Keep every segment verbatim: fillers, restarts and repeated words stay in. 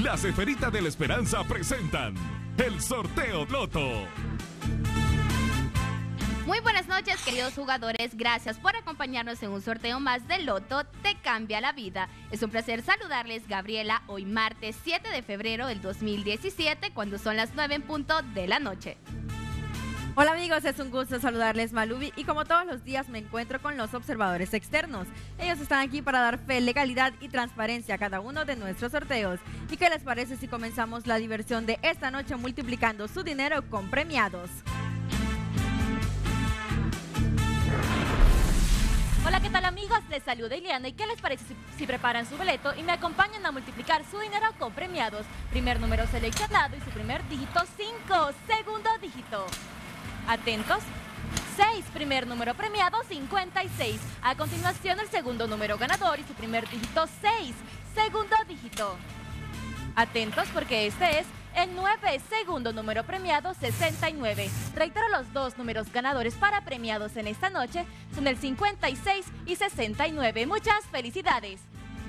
Las Esferitas de la Esperanza presentan el Sorteo Loto. Muy buenas noches, queridos jugadores. Gracias por acompañarnos en un sorteo más de Loto Te Cambia la Vida. Es un placer saludarles, Gabriela, hoy martes siete de febrero del dos mil diecisiete, cuando son las nueve en punto de la noche. Hola amigos, es un gusto saludarles, Malubi, y como todos los días me encuentro con los observadores externos. Ellos están aquí para dar fe, legalidad y transparencia a cada uno de nuestros sorteos. ¿Y qué les parece si comenzamos la diversión de esta noche multiplicando su dinero con premiados? Hola, ¿qué tal amigos? Les saluda Ileana y ¿qué les parece si, si preparan su boleto y me acompañan a multiplicar su dinero con premiados? Primer número seleccionado y su primer dígito cinco, segundo dígito. Atentos. seis, primer número premiado cincuenta y seis. A continuación el segundo número ganador y su primer dígito seis, segundo dígito. Atentos porque este es el nueve, segundo número premiado sesenta y nueve. Reitero, los dos números ganadores para premiados en esta noche son el cincuenta y seis y sesenta y nueve. Muchas felicidades.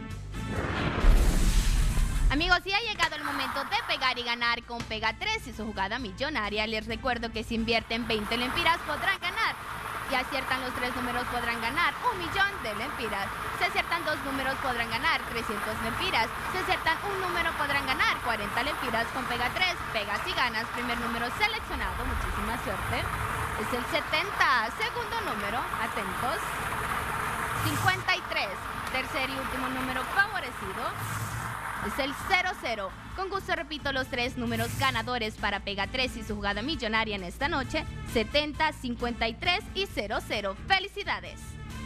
Amigos, y ha llegado el momento de pegar y ganar con Pega tres y su jugada millonaria. Les recuerdo que si invierten veinte lempiras podrán ganar. Si aciertan los tres números podrán ganar un millón de lempiras. Si aciertan dos números podrán ganar trescientas lempiras. Si aciertan un número podrán ganar cuarenta lempiras con Pega tres. Pegas y ganas. Primer número seleccionado. Muchísima suerte. Es el setenta. Segundo número. Atentos. cincuenta y tres. Tercer y último número favorecido es el cero cero. Con gusto repito los tres números ganadores para Pega tres y su jugada millonaria en esta noche: setenta, cincuenta y tres y cero cero. ¡Felicidades!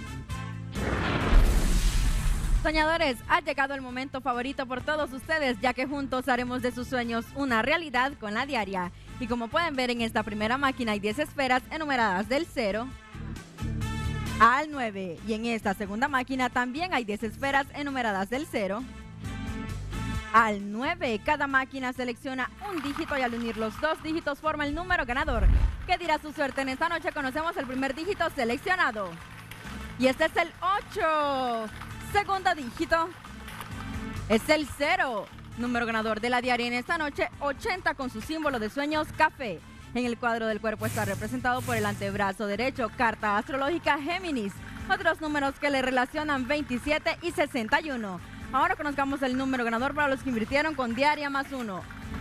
Soñadores, ha llegado el momento favorito por todos ustedes, ya que juntos haremos de sus sueños una realidad con la diaria. Y como pueden ver, en esta primera máquina hay diez esferas enumeradas del cero al nueve. Y en esta segunda máquina también hay diez esferas enumeradas del cero al nueve. Cada máquina selecciona un dígito y al unir los dos dígitos forma el número ganador. ¿Qué dirá su suerte? En esta noche conocemos el primer dígito seleccionado. Y este es el ocho. Segundo dígito es el cero. Número ganador de la diaria en esta noche, ochenta, con su símbolo de sueños, café. En el cuadro del cuerpo está representado por el antebrazo derecho, carta astrológica Géminis. Otros números que le relacionan: veintisiete y sesenta y uno. Ahora conozcamos el número ganador para los que invirtieron con diaria más uno.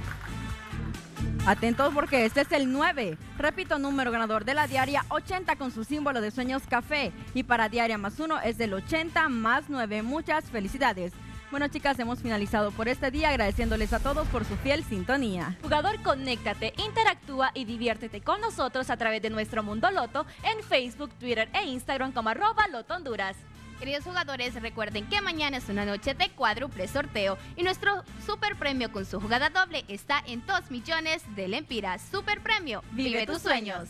Atentos porque este es el nueve. Repito, número ganador de la diaria, ochenta, con su símbolo de sueños, café. Y para diaria más uno es del ochenta más nueve. Muchas felicidades. Bueno, chicas, hemos finalizado por este día, agradeciéndoles a todos por su fiel sintonía. Jugador, conéctate, interactúa y diviértete con nosotros a través de nuestro Mundo Loto en Facebook, Twitter e Instagram como arroba Loto Honduras. Queridos jugadores, recuerden que mañana es una noche de cuádruple sorteo y nuestro super premio con su jugada doble está en dos millones de lempiras. Super premio, vive, vive tus sueños.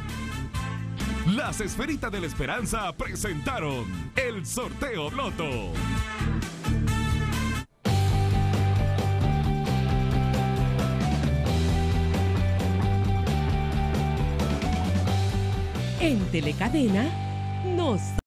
Las Esferitas de la Esperanza presentaron el Sorteo Loto. En Telecadena nos